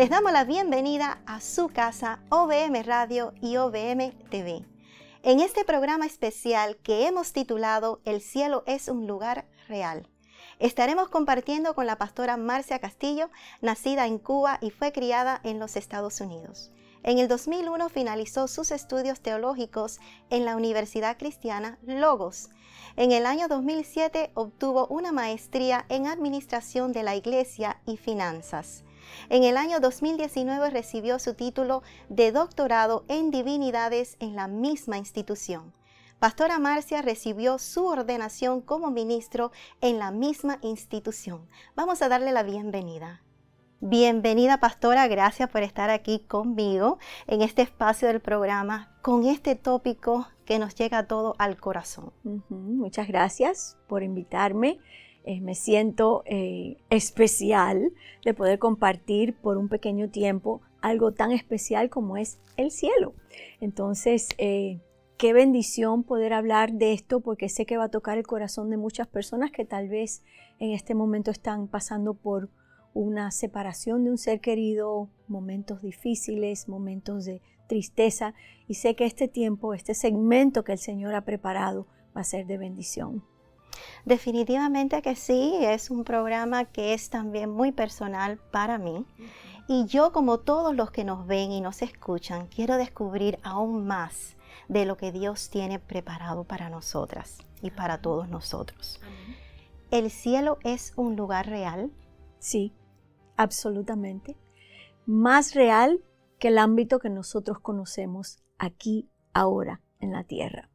Les damos la bienvenida a su casa, OBM Radio y OBM TV. En este programa especial que hemos titulado El cielo es un lugar real, estaremos compartiendo con la pastora Marcia Castillo, nacida en Cuba y fue criada en los Estados Unidos. En el 2001 finalizó sus estudios teológicos en la Universidad Cristiana Logos. En el año 2007 obtuvo una maestría en Administración de la Iglesia y Finanzas. En el año 2019 recibió su título de doctorado en Divinidades en la misma institución. Pastora Marcia recibió su ordenación como ministro en la misma institución. Vamos a darle la bienvenida. Bienvenida, pastora, gracias por estar aquí conmigo en este espacio del programa con este tópico que nos llega todo al corazón. Muchas gracias por invitarme. Me siento especial de poder compartir por un pequeño tiempo algo tan especial como es el cielo. Entonces, qué bendición poder hablar de esto, porque sé que va a tocar el corazón de muchas personas que tal vez en este momento están pasando por una separación de un ser querido, momentos difíciles, momentos de tristeza, y sé que este tiempo, este segmento que el Señor ha preparado va a ser de bendición. Definitivamente que sí, es un programa que es también muy personal para mí. Y yo, como todos los que nos ven y nos escuchan, quiero descubrir aún más de lo que Dios tiene preparado para nosotras y para todos nosotros. ¿El cielo es un lugar real? Sí, absolutamente. Más real que el ámbito que nosotros conocemos aquí, ahora, en la tierra.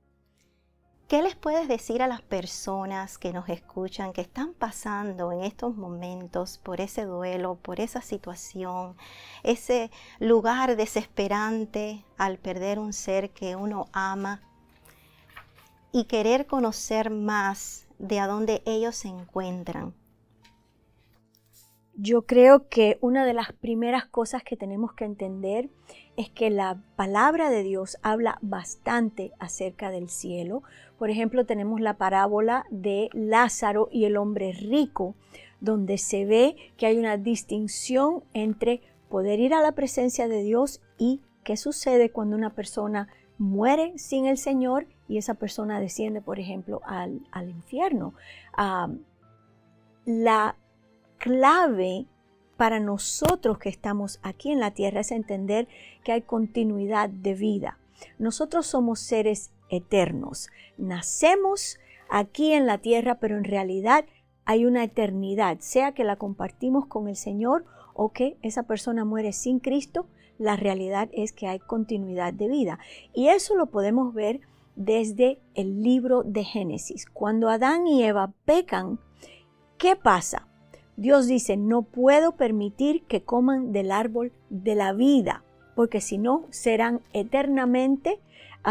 ¿Qué les puedes decir a las personas que nos escuchan, que están pasando en estos momentos por ese duelo, por esa situación, ese lugar desesperante al perder un ser que uno ama y querer conocer más de a dónde ellos se encuentran? Yo creo que una de las primeras cosas que tenemos que entender es que la palabra de Dios habla bastante acerca del cielo. Por ejemplo, tenemos la parábola de Lázaro y el hombre rico, donde se ve que hay una distinción entre poder ir a la presencia de Dios y qué sucede cuando una persona muere sin el Señor y esa persona desciende, por ejemplo, al infierno. La clave para nosotros que estamos aquí en la tierra es entender que hay continuidad de vida. Nosotros somos seres eternos. Nacemos aquí en la tierra, pero en realidad hay una eternidad, sea que la compartimos con el Señor o que esa persona muere sin Cristo. La realidad es que hay continuidad de vida. Y eso lo podemos ver desde el libro de Génesis. Cuando Adán y Eva pecan, ¿qué pasa? Dios dice, no puedo permitir que coman del árbol de la vida, porque si no serán eternamente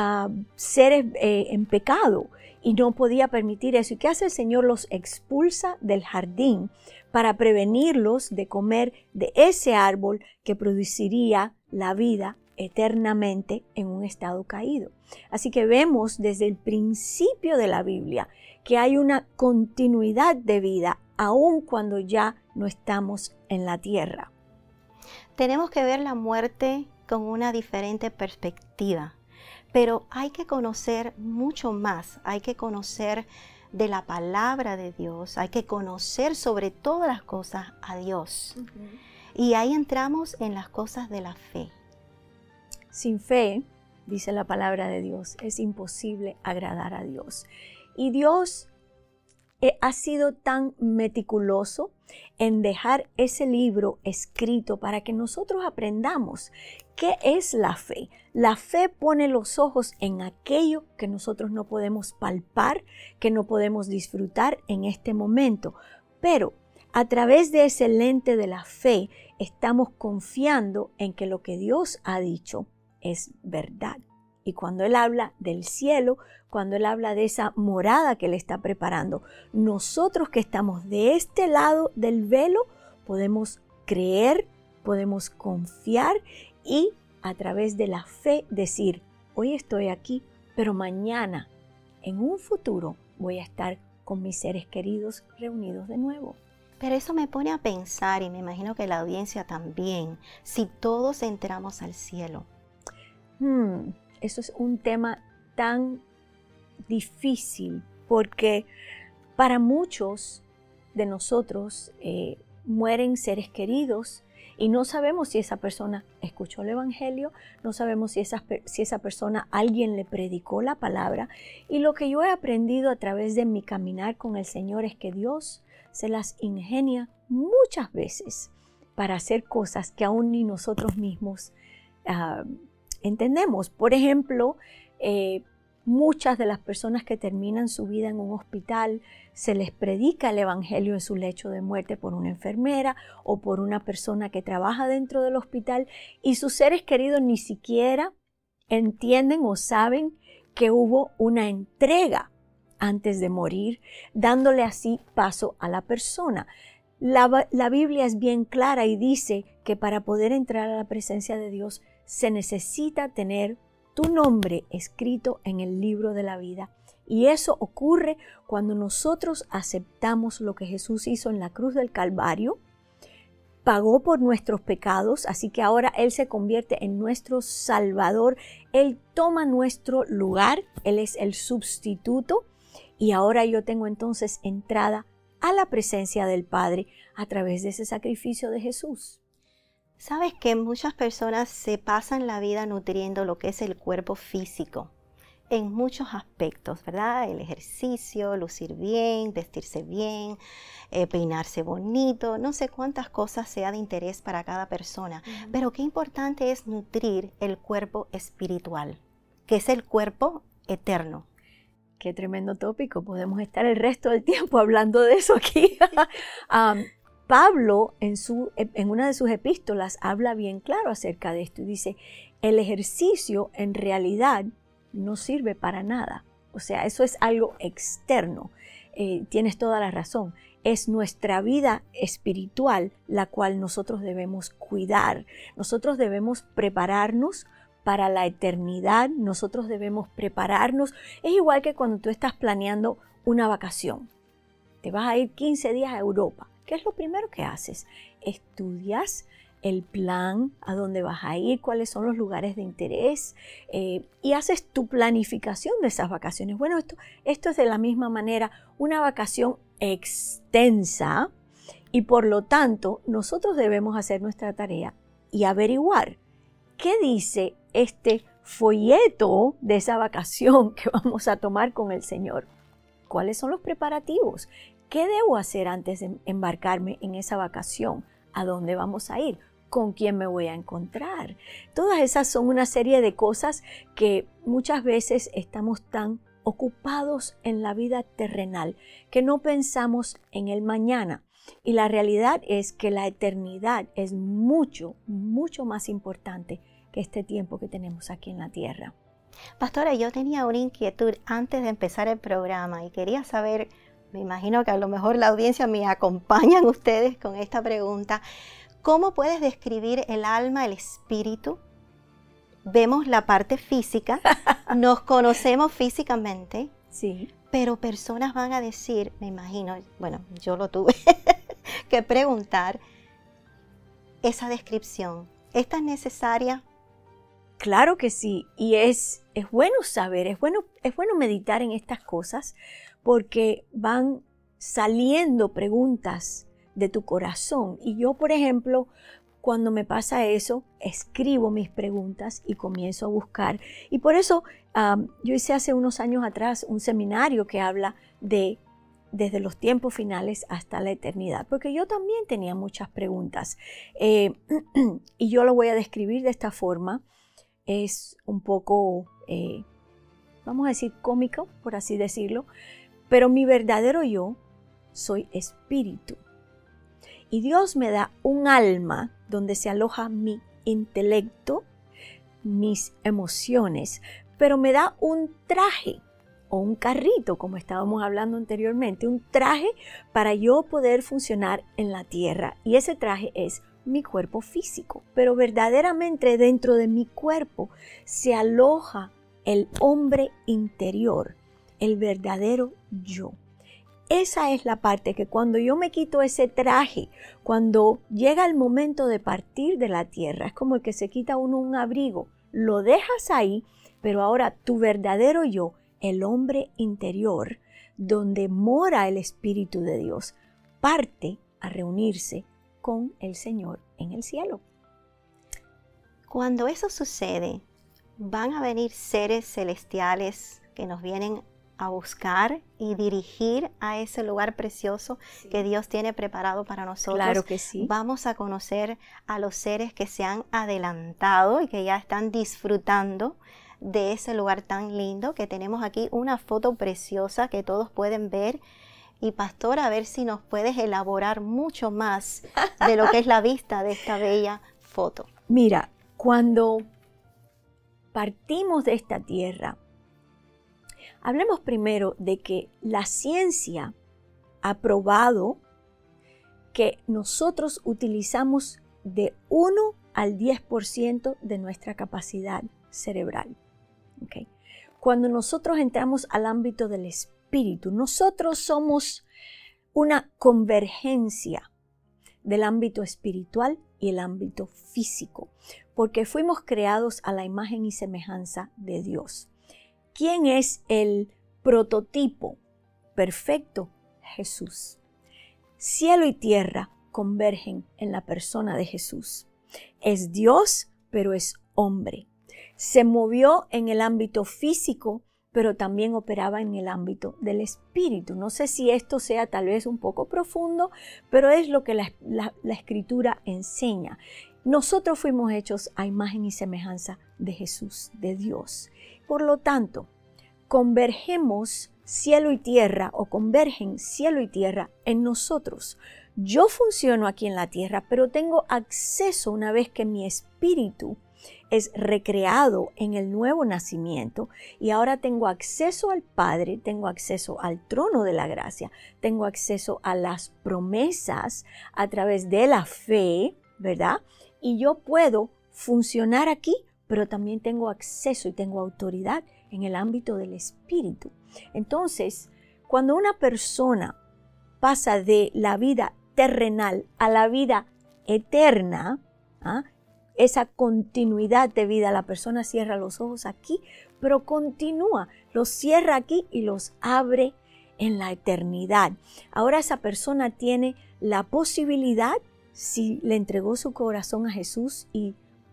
seres en pecado, y no podía permitir eso. ¿Y qué hace el Señor? Los expulsa del jardín para prevenirlos de comer de ese árbol que produciría la vida eternamente en un estado caído. Así que vemos desde el principio de la Biblia que hay una continuidad de vida aun cuando ya no estamos en la tierra. Tenemos que ver la muerte con una diferente perspectiva, pero hay que conocer mucho más, hay que conocer de la palabra de Dios, hay que conocer sobre todas las cosas a Dios. Y ahí entramos en las cosas de la fe. Sin fe, dice la palabra de Dios, es imposible agradar a Dios. Y Dios ha sido tan meticuloso en dejar ese libro escrito para que nosotros aprendamos qué es la fe. La fe pone los ojos en aquello que nosotros no podemos palpar, que no podemos disfrutar en este momento. Pero a través de ese lente de la fe estamos confiando en que lo que Dios ha dicho es verdad. Y cuando Él habla del cielo, cuando Él habla de esa morada que Él está preparando, nosotros que estamos de este lado del velo podemos creer, podemos confiar y a través de la fe decir, hoy estoy aquí, pero mañana, en un futuro, voy a estar con mis seres queridos reunidos de nuevo. Pero eso me pone a pensar, y me imagino que la audiencia también, si todos entramos al cielo. Eso es un tema tan difícil, porque para muchos de nosotros mueren seres queridos y no sabemos si esa persona escuchó el Evangelio, no sabemos si esa persona, alguien le predicó la palabra. Y lo que yo he aprendido a través de mi caminar con el Señor es que Dios se las ingenia muchas veces para hacer cosas que aún ni nosotros mismos entendemos. Por ejemplo, muchas de las personas que terminan su vida en un hospital, se les predica el Evangelio en su lecho de muerte por una enfermera o por una persona que trabaja dentro del hospital, y sus seres queridos ni siquiera entienden o saben que hubo una entrega antes de morir, dándole así paso a la persona. La Biblia es bien clara y dice que para poder entrar a la presencia de Dios se necesita tener tu nombre escrito en el libro de la vida. Y eso ocurre cuando nosotros aceptamos lo que Jesús hizo en la cruz del Calvario, pagó por nuestros pecados, así que ahora Él se convierte en nuestro Salvador. Él toma nuestro lugar, Él es el sustituto, y ahora yo tengo entonces entrada a la presencia del Padre a través de ese sacrificio de Jesús. Sabes que muchas personas se pasan la vida nutriendo lo que es el cuerpo físico en muchos aspectos, ¿verdad? El ejercicio, lucir bien, vestirse bien, peinarse bonito, no sé cuántas cosas sea de interés para cada persona. Pero qué importante es nutrir el cuerpo espiritual, que es el cuerpo eterno. Qué tremendo tópico, podemos estar el resto del tiempo hablando de eso aquí. Pablo en una de sus epístolas habla bien claro acerca de esto y dice, el ejercicio en realidad no sirve para nada. O sea, eso es algo externo. Tienes toda la razón. Es nuestra vida espiritual la cual nosotros debemos cuidar. Nosotros debemos prepararnos para la eternidad. Nosotros debemos prepararnos. Es igual que cuando tú estás planeando una vacación. Te vas a ir 15 días a Europa. ¿Qué es lo primero que haces? Estudias el plan, a dónde vas a ir, cuáles son los lugares de interés y haces tu planificación de esas vacaciones. Bueno, esto es de la misma manera una vacación extensa y por lo tanto nosotros debemos hacer nuestra tarea y averiguar qué dice este folleto de esa vacación que vamos a tomar con el Señor. ¿Cuáles son los preparativos? ¿Qué debo hacer antes de embarcarme en esa vacación? ¿A dónde vamos a ir? ¿Con quién me voy a encontrar? Todas esas son una serie de cosas que muchas veces estamos tan ocupados en la vida terrenal que no pensamos en el mañana. Y la realidad es que la eternidad es mucho, mucho más importante que este tiempo que tenemos aquí en la tierra. Pastora, yo tenía una inquietud antes de empezar el programa y quería saber, me imagino que a lo mejor la audiencia me acompañan ustedes con esta pregunta. ¿Cómo puedes describir el alma, el espíritu? Vemos la parte física, nos conocemos físicamente, sí, pero personas van a decir, me imagino, bueno, yo lo tuve que preguntar, esa descripción, ¿esta es necesaria? Claro que sí, y es bueno saber, es bueno meditar en estas cosas porque van saliendo preguntas de tu corazón. Y yo, por ejemplo, cuando me pasa eso, escribo mis preguntas y comienzo a buscar. Y por eso yo hice hace unos años atrás un seminario que habla de desde los tiempos finales hasta la eternidad, porque yo también tenía muchas preguntas. Y yo lo voy a describir de esta forma. Es un poco, vamos a decir, cómico, por así decirlo, pero mi verdadero yo soy espíritu. Y Dios me da un alma donde se aloja mi intelecto, mis emociones, pero me da un traje o un carrito, como estábamos hablando anteriormente, un traje para yo poder funcionar en la tierra. Y ese traje es mi cuerpo físico, pero verdaderamente dentro de mi cuerpo se aloja el hombre interior, el verdadero yo. esa es la parte que cuando yo me quito ese traje, cuando llega el momento de partir de la tierra, es como el que se quita uno un abrigo, lo dejas ahí, pero ahora tu verdadero yo, el hombre interior, donde mora el Espíritu de Dios, parte a reunirse con el Señor en el cielo. Cuando eso sucede, van a venir seres celestiales que nos vienen a buscar y dirigir a ese lugar precioso que Dios tiene preparado para nosotros. Claro que sí. Vamos a conocer a los seres que se han adelantado y que ya están disfrutando de ese lugar tan lindo, que tenemos aquí una foto preciosa que todos pueden ver. Y pastor, a ver si nos puedes elaborar mucho más de lo que es la vista de esta bella foto. Mira, cuando partimos de esta tierra, hablemos primero de que la ciencia ha probado que nosotros utilizamos de 1 al 10% de nuestra capacidad cerebral. ¿Okay? Cuando nosotros entramos al ámbito del espíritu, nosotros somos una convergencia del ámbito espiritual y el ámbito físico, porque fuimos creados a la imagen y semejanza de Dios. ¿Quién es el prototipo perfecto? Jesús. Cielo y tierra convergen en la persona de Jesús. Es Dios, pero es hombre. Se movió en el ámbito físico, pero también operaba en el ámbito del espíritu. No sé si esto sea tal vez un poco profundo, pero es lo que la Escritura enseña. Nosotros fuimos hechos a imagen y semejanza de Jesús, de Dios. Por lo tanto, convergemos cielo y tierra, o convergen cielo y tierra en nosotros. Yo funciono aquí en la tierra, pero tengo acceso, una vez que mi espíritu es recreado en el nuevo nacimiento, y ahora tengo acceso al Padre, tengo acceso al trono de la gracia, tengo acceso a las promesas a través de la fe, ¿verdad? Y yo puedo funcionar aquí, pero también tengo acceso y tengo autoridad en el ámbito del espíritu. Entonces, cuando una persona pasa de la vida terrenal a la vida eterna, esa continuidad de vida, la persona cierra los ojos aquí, pero continúa, los cierra aquí y los abre en la eternidad. Ahora esa persona tiene la posibilidad, si le entregó su corazón a Jesús y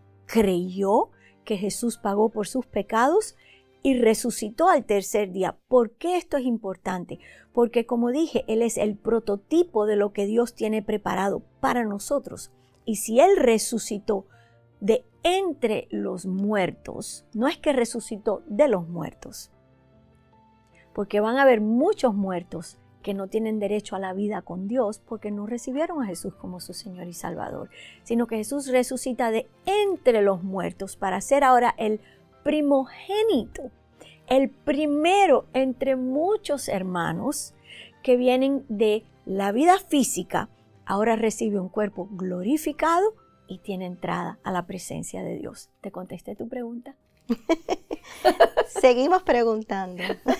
creyó que Jesús pagó por sus pecados y resucitó al tercer día. ¿Por qué esto es importante? Porque, como dije, Él es el prototipo de lo que Dios tiene preparado para nosotros. Y si Él resucitó de entre los muertos, no es que resucitó de los muertos, porque van a haber muchos muertos que no tienen derecho a la vida con Dios porque no recibieron a Jesús como su Señor y Salvador, sino que Jesús resucita de entre los muertos para ser ahora el primogénito, el primero entre muchos hermanos que vienen de la vida física. Ahora recibe un cuerpo glorificado y tiene entrada a la presencia de Dios. ¿Te contesté tu pregunta? Seguimos preguntando.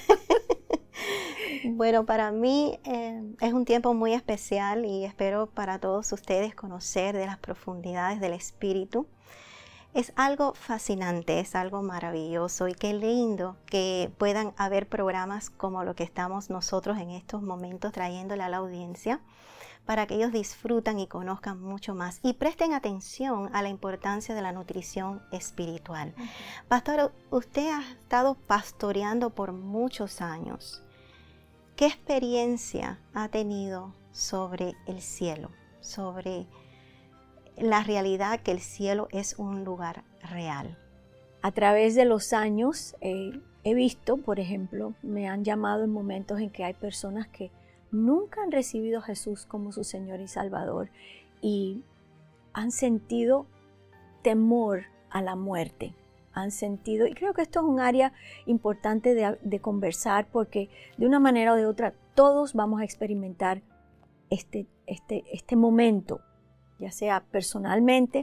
Bueno, para mí es un tiempo muy especial y espero para todos ustedes conocer de las profundidades del Espíritu. Es algo fascinante, es algo maravilloso, y qué lindo que puedan haber programas como lo que estamos nosotros en estos momentos trayéndole a la audiencia, para que ellos disfrutan y conozcan mucho más y presten atención a la importancia de la nutrición espiritual. Pastor, usted ha estado pastoreando por muchos años. ¿Qué experiencia ha tenido sobre el cielo, sobre la realidad que el cielo es un lugar real? A través de los años he visto, por ejemplo, me han llamado en momentos en que hay personas que nunca han recibido a Jesús como su Señor y Salvador y han sentido temor a la muerte. Han sentido, y creo que esto es un área importante de conversar, porque de una manera o de otra todos vamos a experimentar este momento, ya sea personalmente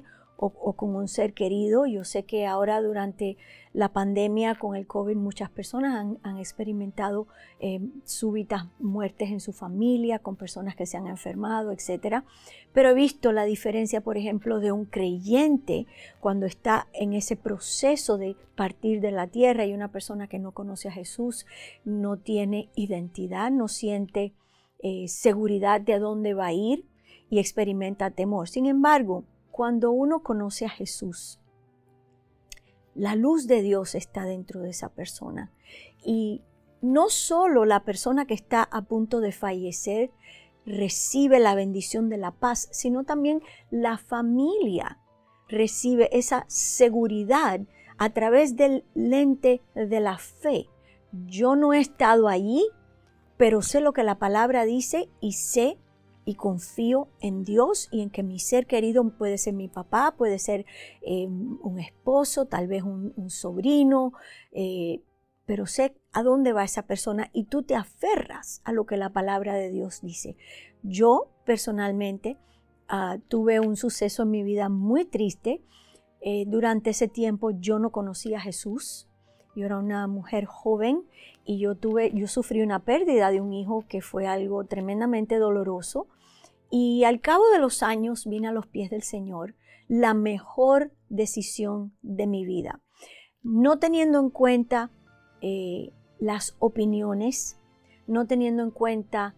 o con un ser querido. Yo sé que ahora durante la pandemia con el COVID muchas personas han experimentado súbitas muertes en su familia, con personas que se han enfermado, etc. Pero he visto la diferencia, por ejemplo, de un creyente cuando está en ese proceso de partir de la tierra y una persona que no conoce a Jesús, no tiene identidad, no siente seguridad de a dónde va a ir y experimenta temor. Sin embargo, cuando uno conoce a Jesús, la luz de Dios está dentro de esa persona. Y no solo la persona que está a punto de fallecer recibe la bendición de la paz, sino también la familia recibe esa seguridad a través del lente de la fe. Yo no he estado allí, pero sé lo que la palabra dice y sé y confío en Dios y en que mi ser querido puede ser mi papá, puede ser un esposo, tal vez un sobrino, pero sé a dónde va esa persona y tú te aferras a lo que la palabra de Dios dice. Yo personalmente tuve un suceso en mi vida muy triste. Durante ese tiempo yo no conocía a Jesús. Yo era una mujer joven y yo sufrí una pérdida de un hijo que fue algo tremendamente doloroso. Y al cabo de los años vine a los pies del Señor, la mejor decisión de mi vida. No teniendo en cuenta las opiniones, no teniendo en cuenta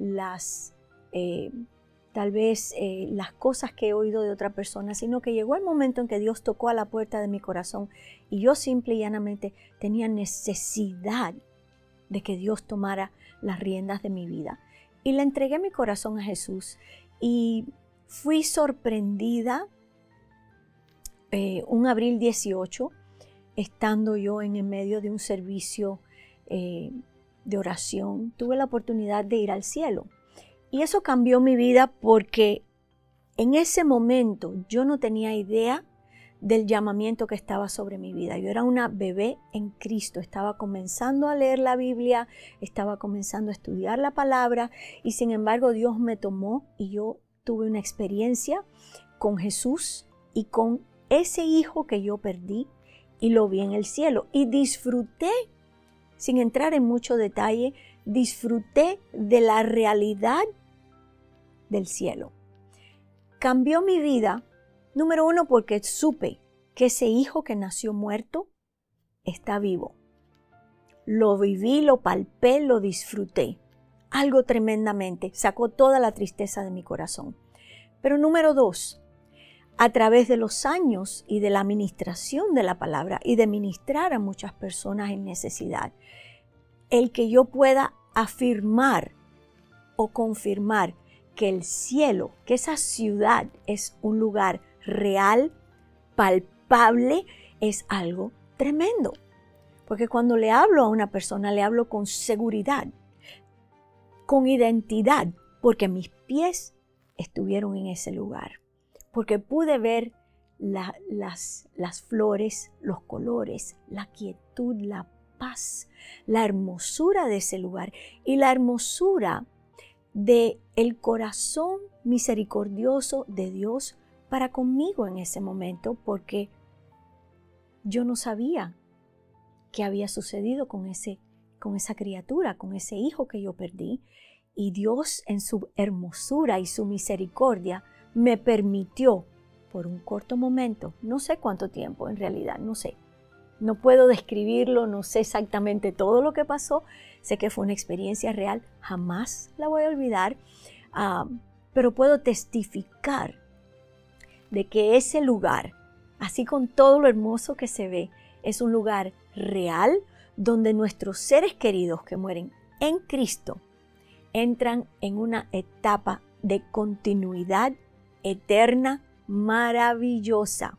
tal vez las cosas que he oído de otra persona, sino que llegó el momento en que Dios tocó a la puerta de mi corazón y yo simple y llanamente tenía necesidad de que Dios tomara las riendas de mi vida. Y le entregué mi corazón a Jesús y fui sorprendida un abril 18, estando yo en el medio de un servicio de oración, tuve la oportunidad de ir al cielo. Y eso cambió mi vida porque en ese momento yo no tenía idea del llamamiento que estaba sobre mi vida. Yo era una bebé en Cristo, estaba comenzando a leer la Biblia, estaba comenzando a estudiar la palabra y sin embargo Dios me tomó y yo tuve una experiencia con Jesús y con ese hijo que yo perdí y lo vi en el cielo y disfruté, sin entrar en mucho detalle, disfruté de la realidad del cielo. Cambió mi vida, número uno, porque supe que ese hijo que nació muerto está vivo. Lo viví, lo palpé, lo disfruté. Algo tremendamente, sacó toda la tristeza de mi corazón. Pero número dos, a través de los años y de la administración de la palabra y de ministrar a muchas personas en necesidad, el que yo pueda afirmar o confirmar que el cielo, que esa ciudad es un lugar real, palpable, es algo tremendo. Porque cuando le hablo a una persona, le hablo con seguridad, con identidad, porque mis pies estuvieron en ese lugar. Porque pude ver las flores, los colores, la quietud, la paz, la hermosura de ese lugar y la hermosura de el corazón misericordioso de Dios para conmigo en ese momento, porque yo no sabía qué había sucedido con esa criatura, con ese hijo que yo perdí, y Dios en su hermosura y su misericordia me permitió por un corto momento, no sé cuánto tiempo en realidad, no sé. No puedo describirlo, no sé exactamente todo lo que pasó. Sé que fue una experiencia real, jamás la voy a olvidar, pero puedo testificar de que ese lugar, así con todo lo hermoso que se ve, es un lugar real donde nuestros seres queridos que mueren en Cristo entran en una etapa de continuidad eterna, maravillosa.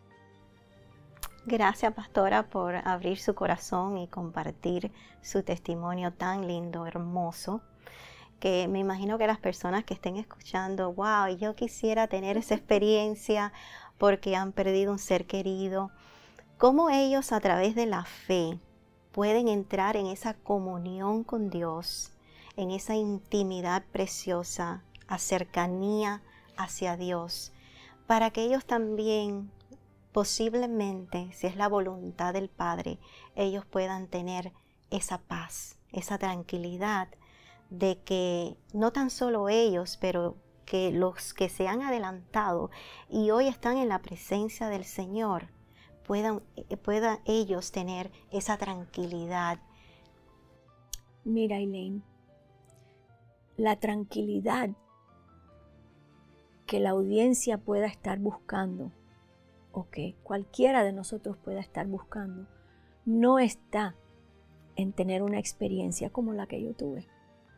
Gracias, pastora, por abrir su corazón y compartir su testimonio tan lindo, hermoso, que me imagino que las personas que estén escuchando, wow, yo quisiera tener esa experiencia porque han perdido un ser querido. ¿Cómo ellos a través de la fe pueden entrar en esa comunión con Dios, en esa intimidad preciosa, a cercanía hacia Dios? para que ellos también, posiblemente, si es la voluntad del Padre, ellos puedan tener esa paz, esa tranquilidad de que no tan solo ellos, pero que los que se han adelantado y hoy están en la presencia del Señor, puedan ellos tener esa tranquilidad. Mira, Elaine, la tranquilidad que la audiencia pueda estar buscando, o que cualquiera de nosotros pueda estar buscando, no está en tener una experiencia como la que yo tuve.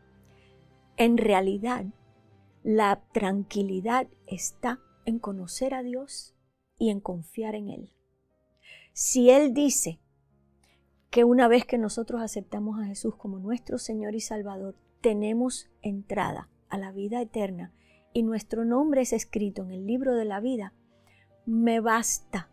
En realidad, la tranquilidad está en conocer a Dios y en confiar en Él. Si Él dice que una vez que nosotros aceptamos a Jesús como nuestro Señor y Salvador, tenemos entrada a la vida eterna y nuestro nombre es escrito en el libro de la vida, me basta.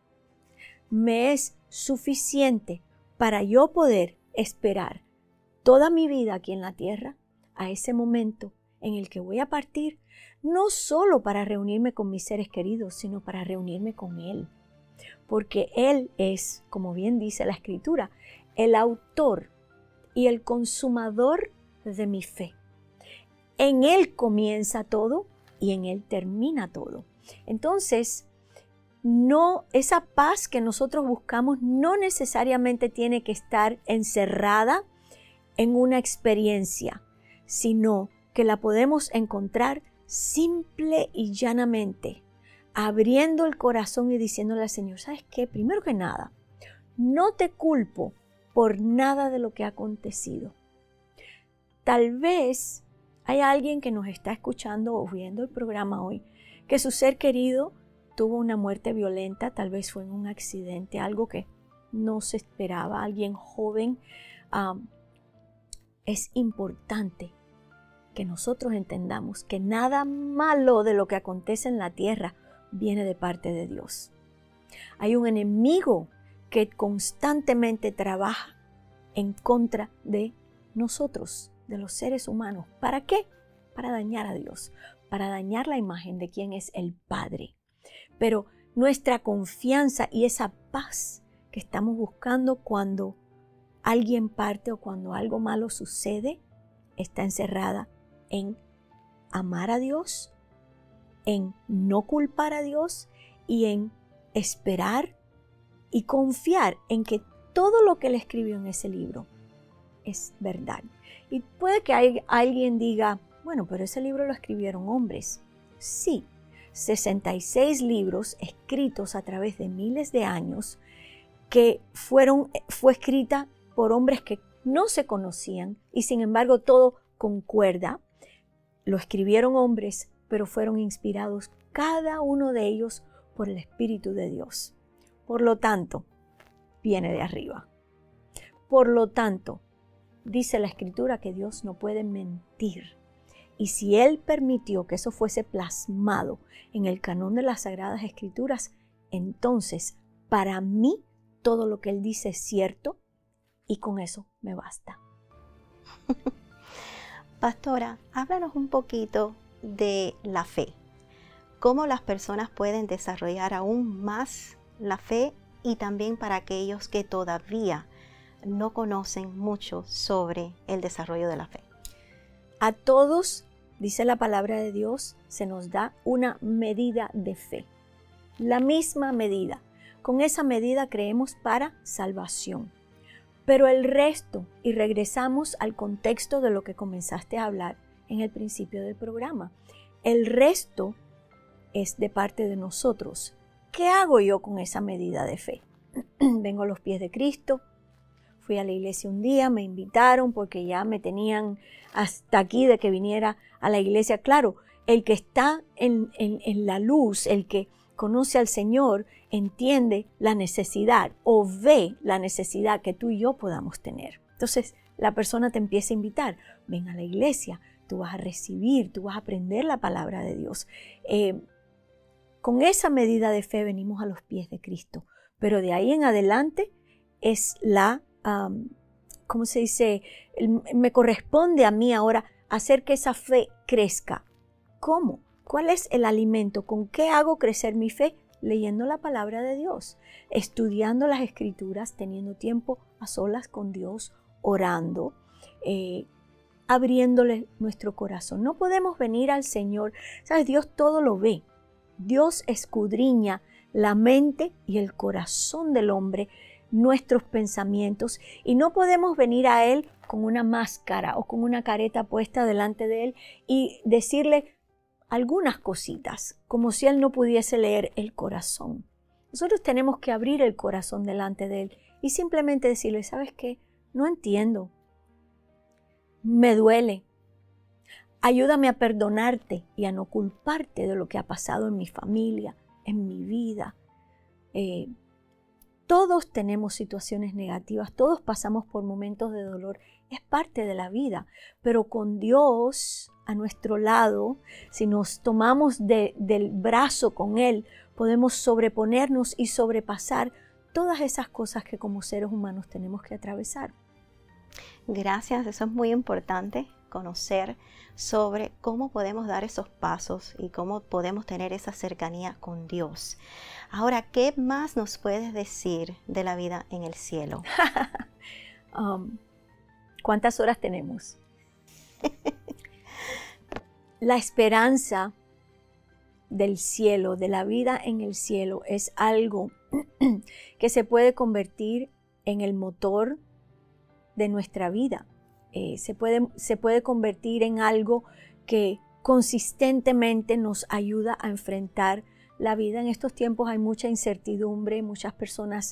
Me es suficiente para yo poder esperar toda mi vida aquí en la tierra a ese momento en el que voy a partir, no solo para reunirme con mis seres queridos, sino para reunirme con Él. Porque Él es, como bien dice la Escritura, el autor y el consumador de mi fe. En Él comienza todo y en Él termina todo. Entonces, esa paz que nosotros buscamos no necesariamente tiene que estar encerrada en una experiencia, sino que la podemos encontrar simple y llanamente, abriendo el corazón y diciéndole al Señor, ¿sabes qué? Primero que nada, no te culpo por nada de lo que ha acontecido. Tal vez hay alguien que nos está escuchando o viendo el programa hoy, que su ser querido tuvo una muerte violenta, tal vez fue en un accidente, algo que no se esperaba, alguien joven. Es importante que nosotros entendamos que nada malo de lo que acontece en la tierra viene de parte de Dios. Hay un enemigo que constantemente trabaja en contra de nosotros, de los seres humanos. ¿Para qué? Para dañar a Dios, para dañar la imagen de quién es el Padre. Pero nuestra confianza y esa paz que estamos buscando cuando alguien parte o cuando algo malo sucede, está encerrada en amar a Dios, en no culpar a Dios y en esperar y confiar en que todo lo que Él escribió en ese libro es verdad. Y puede que alguien diga, bueno, pero ese libro lo escribieron hombres. Sí, 66 libros escritos a través de miles de años que fue escrita por hombres que no se conocían y sin embargo todo concuerda. Lo escribieron hombres, pero fueron inspirados cada uno de ellos por el Espíritu de Dios. Por lo tanto, viene de arriba. Por lo tanto, dice la Escritura que Dios no puede mentir. Y si Él permitió que eso fuese plasmado en el canon de las Sagradas Escrituras, entonces, para mí, todo lo que Él dice es cierto y con eso me basta. Pastora, háblanos un poquito de la fe. ¿Cómo las personas pueden desarrollar aún más la fe y también para aquellos que todavía no conocen mucho sobre el desarrollo de la fe? A todos, dice la palabra de Dios, se nos da una medida de fe. La misma medida. Con esa medida creemos para salvación. Pero el resto, y regresamos al contexto de lo que comenzaste a hablar en el principio del programa, el resto es de parte de nosotros. ¿Qué hago yo con esa medida de fe? Vengo a los pies de Cristo. Fui a la iglesia un día, me invitaron porque ya me tenían hasta aquí de que viniera a la iglesia. Claro, el que está en la luz, el que conoce al Señor, entiende la necesidad o ve la necesidad que tú y yo podamos tener. Entonces, la persona te empieza a invitar. Ven a la iglesia, tú vas a recibir, tú vas a aprender la palabra de Dios. Con esa medida de fe venimos a los pies de Cristo. Pero de ahí en adelante es ¿cómo se dice? Me corresponde a mí ahora hacer que esa fe crezca. ¿Cómo? ¿Cuál es el alimento? ¿Con qué hago crecer mi fe? Leyendo la palabra de Dios, estudiando las escrituras, teniendo tiempo a solas con Dios, orando, abriéndole nuestro corazón. No podemos venir al Señor. ¿Sabes? Dios todo lo ve. Dios escudriña la mente y el corazón del hombre, nuestros pensamientos, y no podemos venir a Él con una máscara o con una careta puesta delante de Él y decirle algunas cositas, como si Él no pudiese leer el corazón. Nosotros tenemos que abrir el corazón delante de Él y simplemente decirle, ¿sabes qué? No entiendo. Me duele. Ayúdame a perdonarte y a no culparte de lo que ha pasado en mi familia, en mi vida. Todos tenemos situaciones negativas, todos pasamos por momentos de dolor, es parte de la vida, pero con Dios a nuestro lado, si nos tomamos del brazo con Él, podemos sobreponernos y sobrepasar todas esas cosas que como seres humanos tenemos que atravesar. Gracias, eso es muy importante, conocer sobre cómo podemos dar esos pasos y cómo podemos tener esa cercanía con Dios. Ahora, ¿qué más nos puedes decir de la vida en el cielo? ¿Cuántas horas tenemos? La esperanza del cielo, de la vida en el cielo, es algo que se puede convertir en el motor de nuestra vida. Se puede convertir en algo que consistentemente nos ayuda a enfrentar la vida. En estos tiempos hay mucha incertidumbre, muchas personas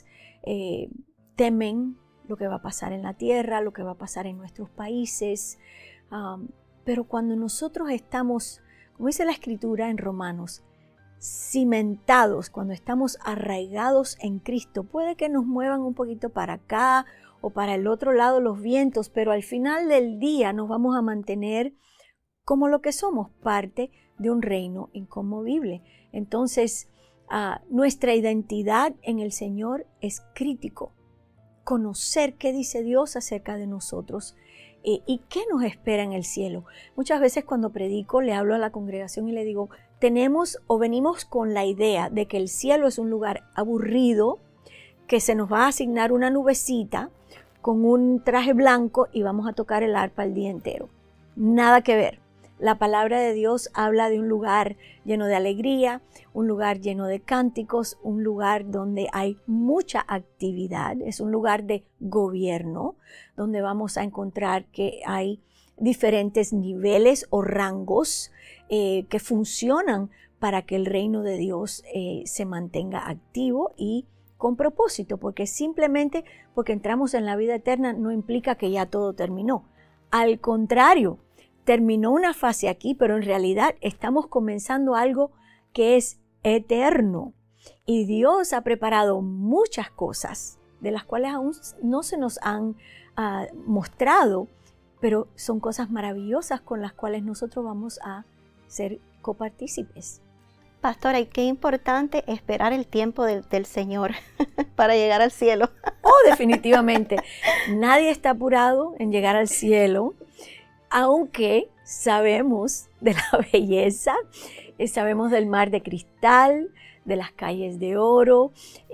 temen lo que va a pasar en la tierra, lo que va a pasar en nuestros países, pero cuando nosotros estamos, como dice la Escritura en Romanos, cimentados, cuando estamos arraigados en Cristo, puede que nos muevan un poquito para acá o para el otro lado los vientos, pero al final del día nos vamos a mantener como lo que somos, parte de un reino inconmovible. Entonces, nuestra identidad en el Señor es crítico. Conocer qué dice Dios acerca de nosotros y qué nos espera en el cielo. Muchas veces cuando predico le hablo a la congregación y le digo, venimos con la idea de que el cielo es un lugar aburrido, que se nos va a asignar una nubecita con un traje blanco y vamos a tocar el arpa el día entero. Nada que ver. La palabra de Dios habla de un lugar lleno de alegría, un lugar lleno de cánticos, un lugar donde hay mucha actividad, es un lugar de gobierno, donde vamos a encontrar que hay diferentes niveles o rangos que funcionan para que el reino de Dios se mantenga activo y con propósito, porque simplemente porque entramos en la vida eterna no implica que ya todo terminó. Al contrario, terminó una fase aquí, pero en realidad estamos comenzando algo que es eterno. Y Dios ha preparado muchas cosas, de las cuales aún no se nos han mostrado, pero son cosas maravillosas con las cuales nosotros vamos a ser copartícipes. Pastora, y qué importante esperar el tiempo del Señor para llegar al cielo. Oh, definitivamente. Nadie está apurado en llegar al cielo, aunque sabemos de la belleza, sabemos del mar de cristal, de las calles de oro.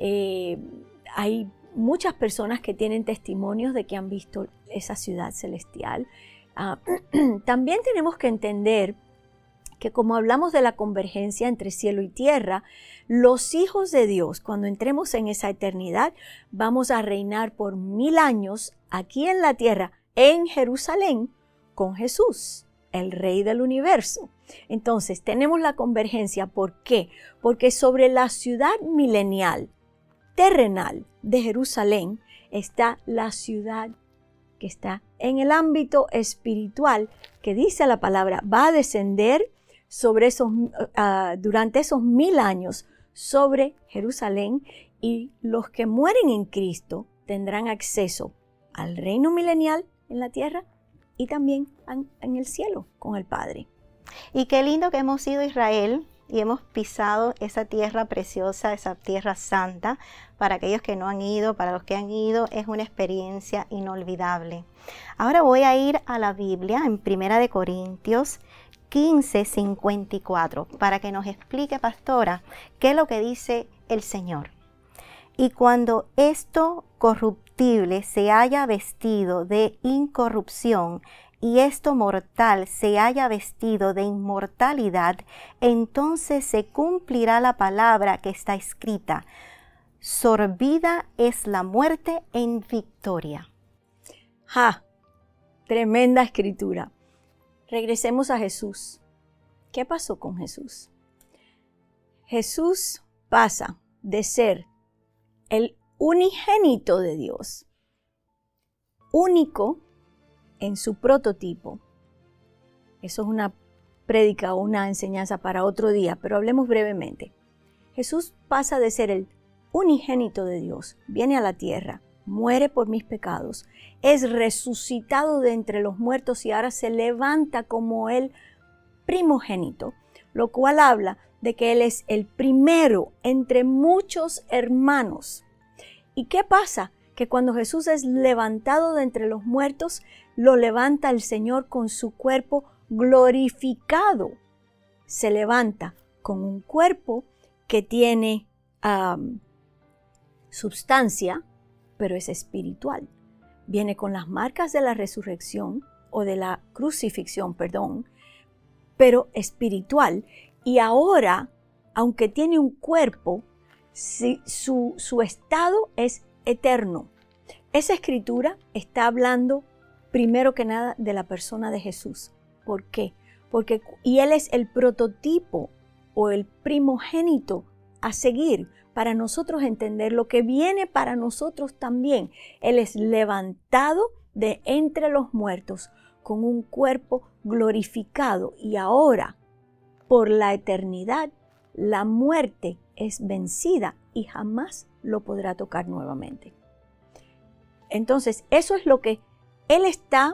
Hay muchas personas que tienen testimonios de que han visto esa ciudad celestial. También tenemos que entender que como hablamos de la convergencia entre cielo y tierra, los hijos de Dios, cuando entremos en esa eternidad, vamos a reinar por 1000 años aquí en la tierra, en Jerusalén, con Jesús, el Rey del universo. Entonces, tenemos la convergencia. ¿Por qué? Porque sobre la ciudad milenial, terrenal de Jerusalén, está la ciudad que está en el ámbito espiritual, que dice la palabra, va a descender sobre durante esos 1000 años sobre Jerusalén, y los que mueren en Cristo tendrán acceso al reino milenial en la tierra y también en el cielo con el Padre. Y qué lindo que hemos ido a Israel y hemos pisado esa tierra preciosa, esa tierra santa. Para aquellos que no han ido, para los que han ido, es una experiencia inolvidable. Ahora voy a ir a la Biblia en 1 Corintios, 15:54, para que nos explique, pastora, qué es lo que dice el Señor. Y cuando esto corruptible se haya vestido de incorrupción, y esto mortal se haya vestido de inmortalidad, entonces se cumplirá la palabra que está escrita: sorbida es la muerte en victoria. ¡Ja! Tremenda escritura. Regresemos a Jesús. ¿Qué pasó con Jesús? Jesús pasa de ser el unigénito de Dios, único en su prototipo. Eso es una prédica o una enseñanza para otro día, pero hablemos brevemente. Jesús pasa de ser el unigénito de Dios, viene a la tierra, muere por mis pecados, es resucitado de entre los muertos y ahora se levanta como el primogénito, lo cual habla de que Él es el primero entre muchos hermanos. ¿Y qué pasa? Que cuando Jesús es levantado de entre los muertos, lo levanta el Señor con su cuerpo glorificado. Se levanta con un cuerpo que tiene substancia, pero es espiritual. Viene con las marcas de la resurrección o de la crucifixión, perdón, pero espiritual. Y ahora, aunque tiene un cuerpo, su estado es eterno. Esa escritura está hablando primero que nada de la persona de Jesús. ¿Por qué? Y Él es el prototipo o el primogénito a seguir para nosotros entender lo que viene para nosotros también. Él es levantado de entre los muertos con un cuerpo glorificado y ahora, por la eternidad, la muerte es vencida y jamás lo podrá tocar nuevamente. Entonces, eso es lo que Él está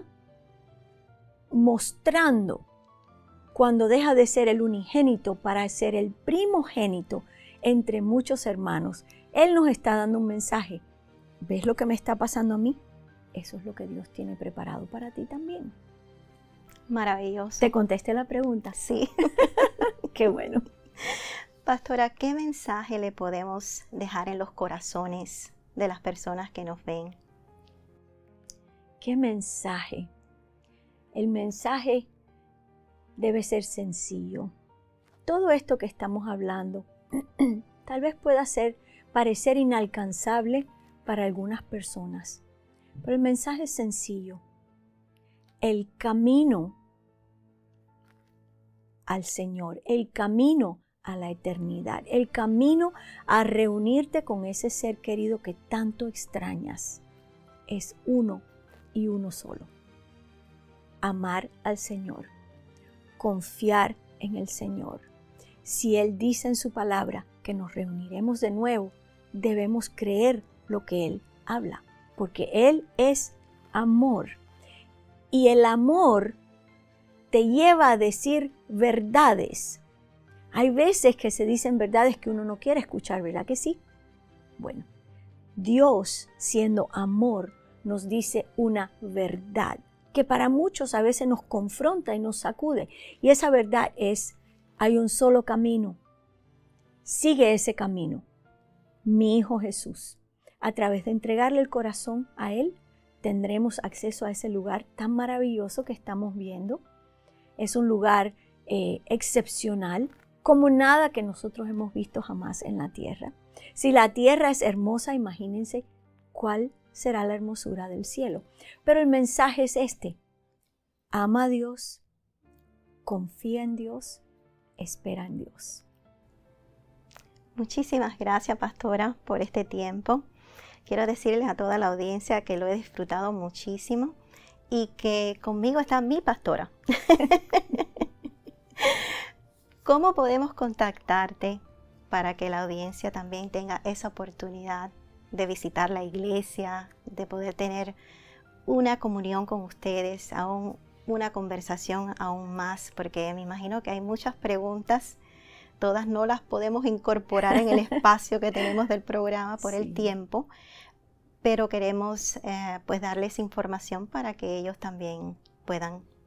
mostrando cuando deja de ser el unigénito para ser el primogénito entre muchos hermanos. Él nos está dando un mensaje. ¿Ves lo que me está pasando a mí? Eso es lo que Dios tiene preparado para ti también. Maravilloso. ¿Te contesté la pregunta? Sí. Qué bueno. Pastora, ¿qué mensaje le podemos dejar en los corazones de las personas que nos ven? ¿Qué mensaje? El mensaje debe ser sencillo. Todo esto que estamos hablando tal vez pueda parecer inalcanzable para algunas personas, pero el mensaje es sencillo. El camino al Señor, el camino a la eternidad, el camino a reunirte con ese ser querido que tanto extrañas, es uno y uno solo. Amar al Señor, confiar en el Señor. Si Él dice en su palabra que nos reuniremos de nuevo, debemos creer lo que Él habla, porque Él es amor. Y el amor te lleva a decir verdades. Hay veces que se dicen verdades que uno no quiere escuchar, ¿verdad que sí? Bueno, Dios, siendo amor, nos dice una verdad que para muchos a veces nos confronta y nos sacude. Y esa verdad es: hay un solo camino. Sigue ese camino. Mi Hijo Jesús. A través de entregarle el corazón a Él, tendremos acceso a ese lugar tan maravilloso que estamos viendo. Es un lugar excepcional, como nada que nosotros hemos visto jamás en la tierra. Si la tierra es hermosa, imagínense cuál será la hermosura del cielo. Pero el mensaje es este: ama a Dios, confía en Dios, espera en Dios. Muchísimas gracias, pastora, por este tiempo. Quiero decirles a toda la audiencia que lo he disfrutado muchísimo y que conmigo está mi pastora. ¿Cómo podemos contactarte para que la audiencia también tenga esa oportunidad de visitar la iglesia, de poder tener una comunión con ustedes, una conversación aún más? Porque me imagino que hay muchas preguntas, todas no las podemos incorporar en el espacio que tenemos del programa por el tiempo, pero queremos pues darles información para que ellos también puedan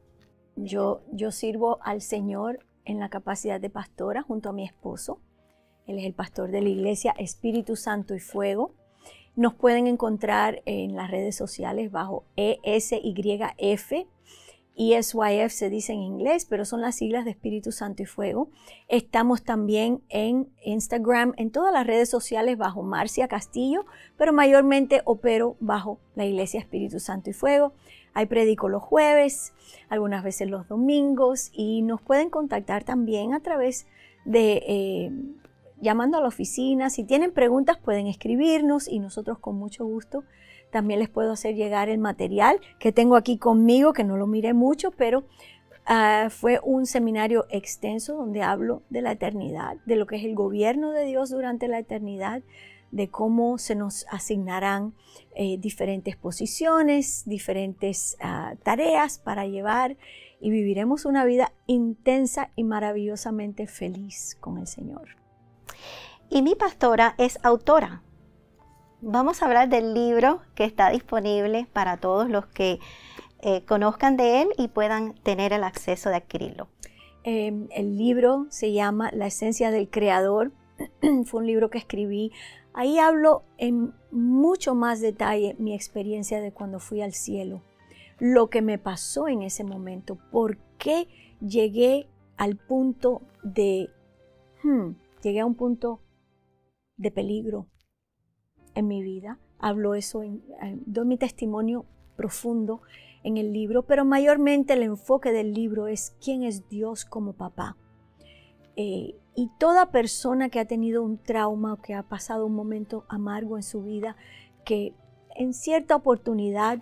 Yo sirvo al Señor en la capacidad de pastora junto a mi esposo. Él es el pastor de la iglesia Espíritu Santo y Fuego. Nos pueden encontrar en las redes sociales bajo ESYF. ESYF se dice en inglés, pero son las siglas de Espíritu Santo y Fuego. Estamos también en Instagram, en todas las redes sociales bajo Marcia Castillo, pero mayormente opero bajo la iglesia Espíritu Santo y Fuego. Ahí predico los jueves, algunas veces los domingos, y nos pueden contactar también a través de llamando a la oficina. Si tienen preguntas pueden escribirnos y nosotros con mucho gusto también les puedo hacer llegar el material que tengo aquí conmigo, que no lo miré mucho, pero fue un seminario extenso donde hablo de la eternidad, de lo que es el gobierno de Dios durante la eternidad, de cómo se nos asignarán diferentes posiciones, diferentes tareas para llevar, y viviremos una vida intensa y maravillosamente feliz con el Señor. Y mi pastora es autora. Vamos a hablar del libro que está disponible para todos los que conozcan de él y puedan tener el acceso de adquirirlo. El libro se llama La esencia del creador. Fue un libro que escribí. Ahí hablo en mucho más detalle mi experiencia de cuando fui al cielo, lo que me pasó en ese momento, por qué llegué al punto de, llegué a un punto de peligro en mi vida. Hablo eso, doy mi testimonio profundo en el libro, pero mayormente el enfoque del libro es quién es Dios como papá. Y toda persona que ha tenido un trauma o que ha pasado un momento amargo en su vida, que en cierta oportunidad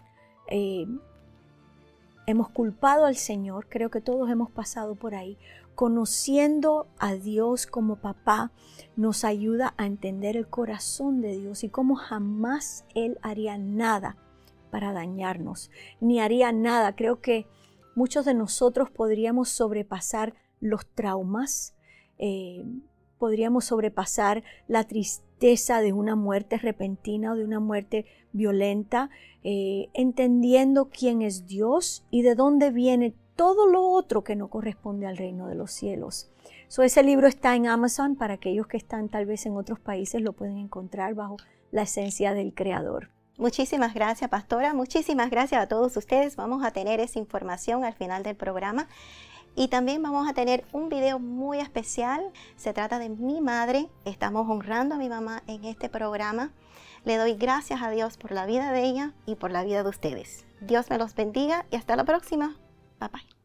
hemos culpado al Señor, creo que todos hemos pasado por ahí, conociendo a Dios como papá nos ayuda a entender el corazón de Dios y cómo jamás Él haría nada para dañarnos, ni haría nada. Creo que muchos de nosotros podríamos sobrepasar los traumas, podríamos sobrepasar la tristeza de una muerte repentina o de una muerte violenta, entendiendo quién es Dios y de dónde viene todo lo otro que no corresponde al reino de los cielos. Ese libro está en Amazon. Para aquellos que están tal vez en otros países lo pueden encontrar bajo La esencia del creador. Muchísimas gracias, pastora. Muchísimas gracias a todos ustedes. Vamos a tener esa información al final del programa. Y también vamos a tener un video muy especial. Se trata de mi madre. Estamos honrando a mi mamá en este programa. Le doy gracias a Dios por la vida de ella y por la vida de ustedes. Dios me los bendiga y hasta la próxima. Bye bye.